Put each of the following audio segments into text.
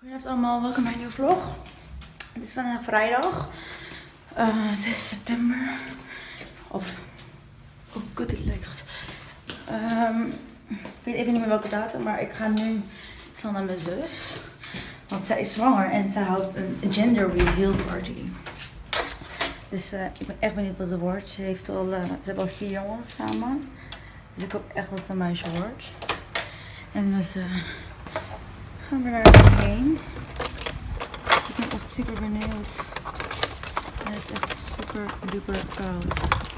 Goedenavond allemaal, welkom bij een nieuwe vlog. Het is vandaag vrijdag, 6 september. Of, oh kut, het ligt. Ik weet even niet meer welke datum, maar ik ga nu snel naar mijn zus. Want zij is zwanger en zij houdt een gender reveal party. Dus ik ben echt benieuwd wat ze wordt. Ze hebben al 4 jongens samen. Dus ik hoop echt dat het een meisje wordt. En dus gaan we daar heen. Ik ben echt super benieuwd. Het is echt super duper koud.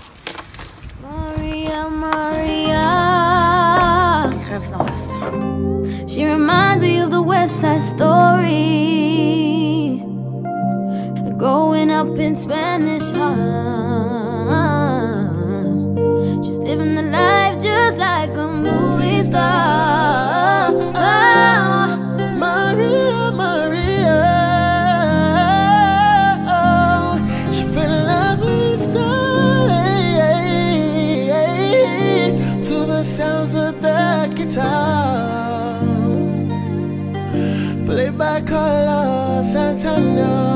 Maria, Maria. Ik ga even snel rusten. She reminds me of the West Side Story. Growing up in Spanish Harlem. She's living the life just like a movie star. Maria, Maria. She fell in love with the star. To the sounds of the guitar. Played by Carlos Santana.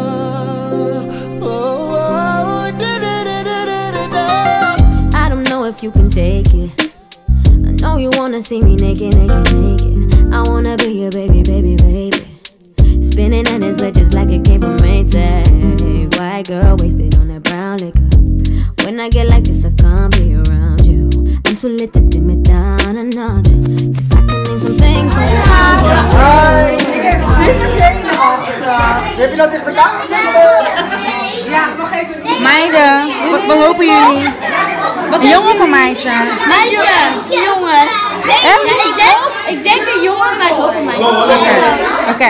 I don't know if you can take it. I know you wanna see me naked, naked, naked. I wanna be your baby, baby, baby. Spinning in his bed just like it came from Maytag. White girl wasted on that brown liquor. When I get like this, I can't be around you. I'm too lit to dim it down a notch. Cause I can name some things for you. Super zenuwachtig. Heb je dat tegen de camera? Ja, nog even. Meiden, wat hopen jullie? Een jongen of een meisje? Meisje, jongen. Ik denk een jongen, maar ik hoop een meisje. Oké.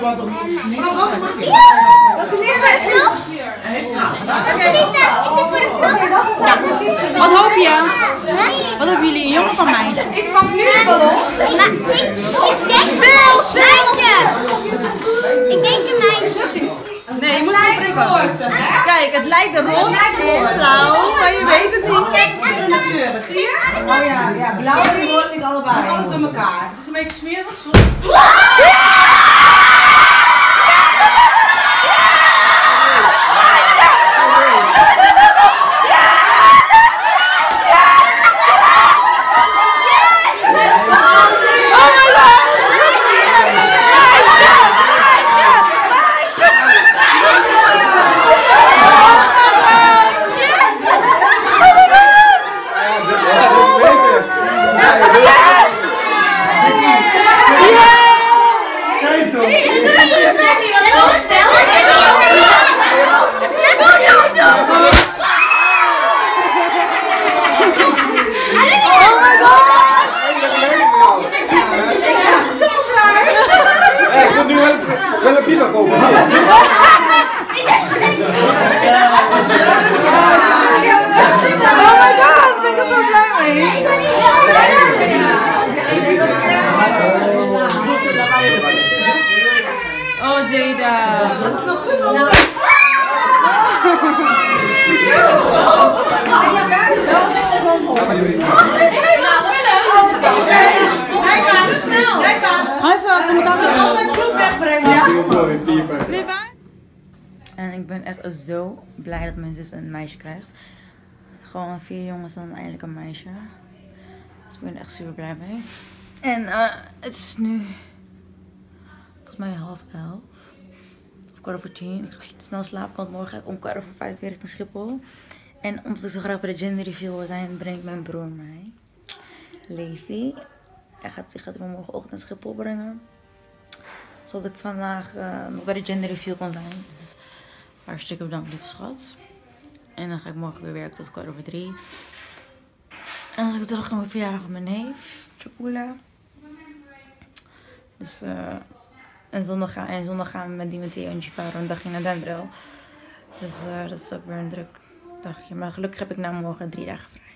Dat is niet mijn vlog. Is dit voor de vlog? Wat hoop je? Wat hopen jullie? Een jongen of een meisje? Ik pak nu de ballon. Maar ik denk een meisje. Ik denk een meisje. Nee, je moet het prikken. Kijk, het lijkt er roze en blauw, maar je weet het niet. Verschillende kleuren, zie je? Oh ja, blauw en roze ik allebei. Alles door elkaar. Het is een beetje smerig soms. Wel een pipa kopen. Oh my god, ben ik er zo blij mee. Oh Jada. En ik ben echt zo blij dat mijn zus een meisje krijgt. Gewoon 4 jongens dan eindelijk een meisje. Dus ik ben er echt super blij mee. En het is nu volgens mij 10:30. Of 10:15. Ik ga snel slapen, want morgen ga ik om 5:15 weer naar Schiphol. En omdat ik zo graag bij de gender reveal wil zijn, brengt mijn broer mij. Levi. Hij gaat me morgenochtend naar Schiphol brengen. Zodat ik vandaag nog bij de gender reveal kan zijn. Dus hartstikke bedankt, lieve schat. En dan ga ik morgen weer werken tot 3:15. En als ik terug ga, mijn verjaardag van mijn neef, Chapula. Dus, en zondag gaan we met Dimitri en Givaro een dagje naar Dendrel. Dus dat is ook weer een druk dagje. Maar gelukkig heb ik na morgen 3 dagen vrij.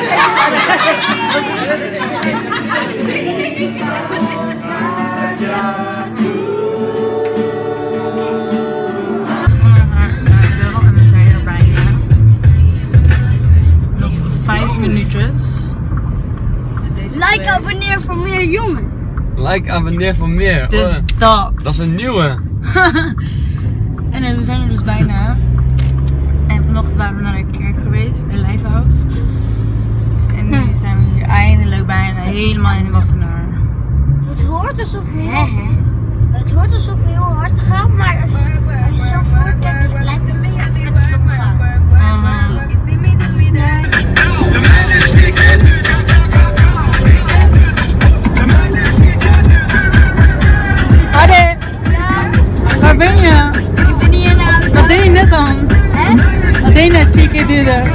We zijn er bijna. Nog 5 minuutjes. Like, abonneer voor meer jongen. Like, abonneer voor meer. Dus Oh, dat. dat is een nieuwe. En we zijn er dus bijna. En vanochtend waren we naar de kerk geweest, bij Lijfhuis. En nu zijn we hier eindelijk bijna helemaal in de Wassenaar. Het hoort alsof we heel hard gaan, maar als je zo voorkijkt, lijkt het alsof het met slow gaat. Ade, waar ben je? Ik ben hier in de auto. Wat deed je net dan? Hè? Wat deed je net 4 keer duurder?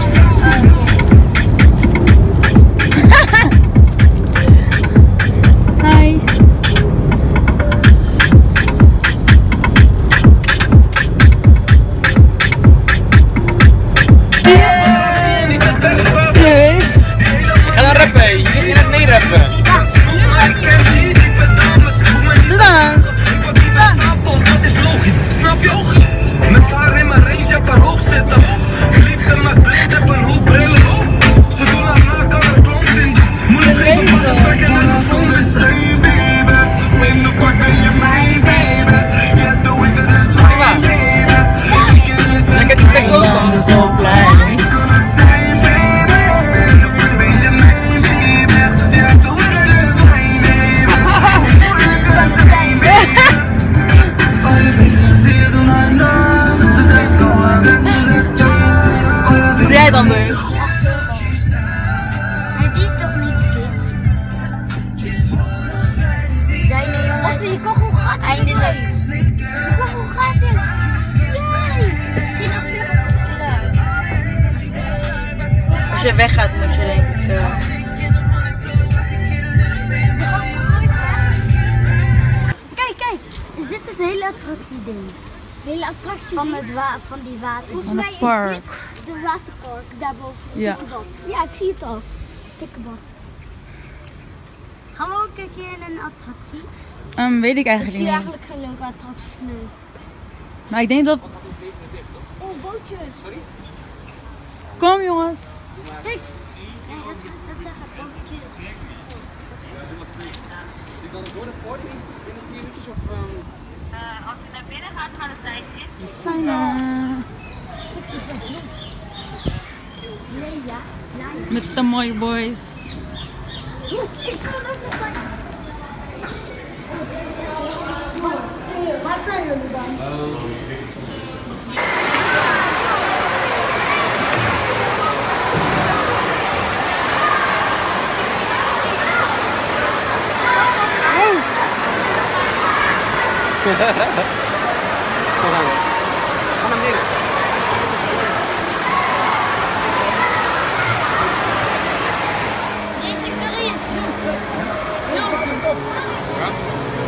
Hi. Ik ga dan rappen. Je gaat mee rappen. Doe dan. Dat is logisch, snap je? Met haar in mijn range op haar hoofd zitten. Liefde met blind heb een hoop brillen. Ze doen haar na, kan haar klomp vinden. Moeilijk geen van gesprek en dan voel is hey baby. Binnenkort ben je mijn baby. Je doet het dus mijn baby. Ik heb die tekst ook al. Zo blij. Wat doe jij dan weer? Nee, die toch niet, de kids. Zijn er jongens? Je kachel gratis. Eindelijk. Je kachel gratis. Yay! Geen 8 euro verschillen. Als je weggaat moet je denk ik... Je gaat toch nooit weg? Kijk, kijk. Is dit het hele attractieding? De hele attractie van die water. Volgens Van het mij park. is dit de waterpark daarboven. Ja. Tikkebad. Ja, ik zie het al. Tikkebad. Gaan we ook een keer in een attractie? Weet ik Ik eigenlijk zie niet. eigenlijk geen leuke attracties nu. Maar ik denk dat... Oh, bootjes. Kom jongens. Kijk. Nee, dat zeggen bootjes. Ik kan voor de poort binnen 4 minuutjes of... Als je naar binnen gaat, gaat het tijd in. We zijn er. Nee, ja. Met de mooie boys. Ik kan ook nog bij. Waar zijn jullie dan? Ga naar binnen. Deze curry is super. Heel super. Ja?